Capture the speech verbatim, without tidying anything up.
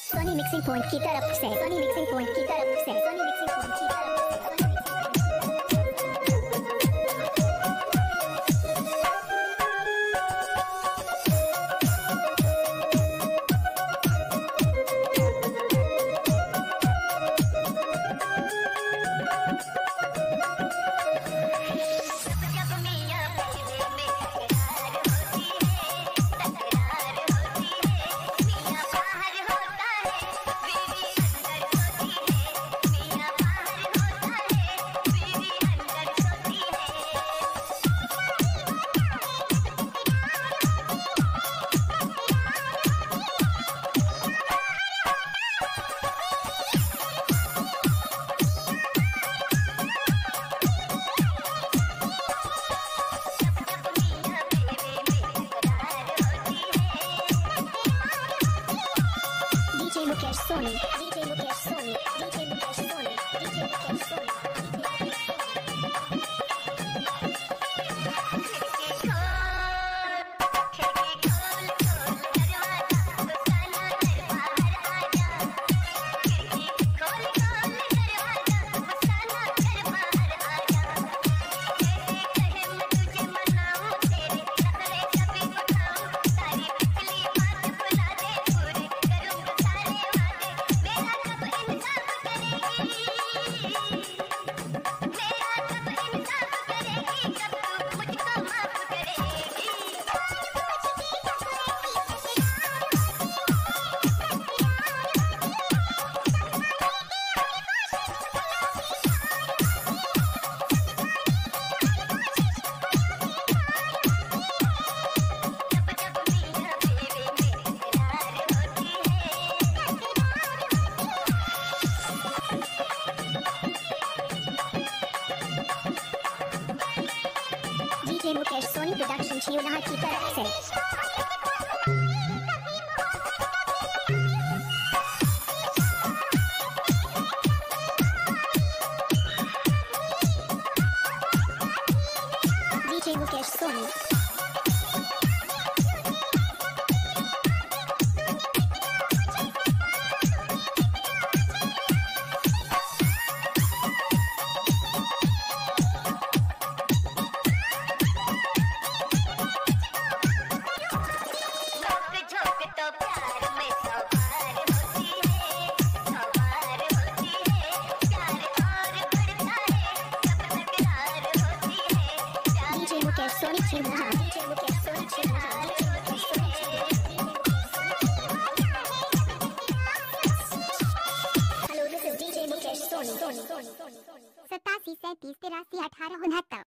सोनी mixing point की तरफ से सोनी मिक्सिंग पॉइंट की तरफ से सोनी मिक्सिंग पॉइंट की तरफ से Sony, D J Mukesh Sony, D J Mukesh Sony, D J Mukesh Sony. D J Mukesh Sony Production Chiyo Naha की तरफ से D J Mukesh Sony Sony Chiyo Naha D J Mukesh Sony Chiyo Naha Hello, this is D J Mukesh Sony. सतासी सैंतीस तिरासी अठारह उनहत्तर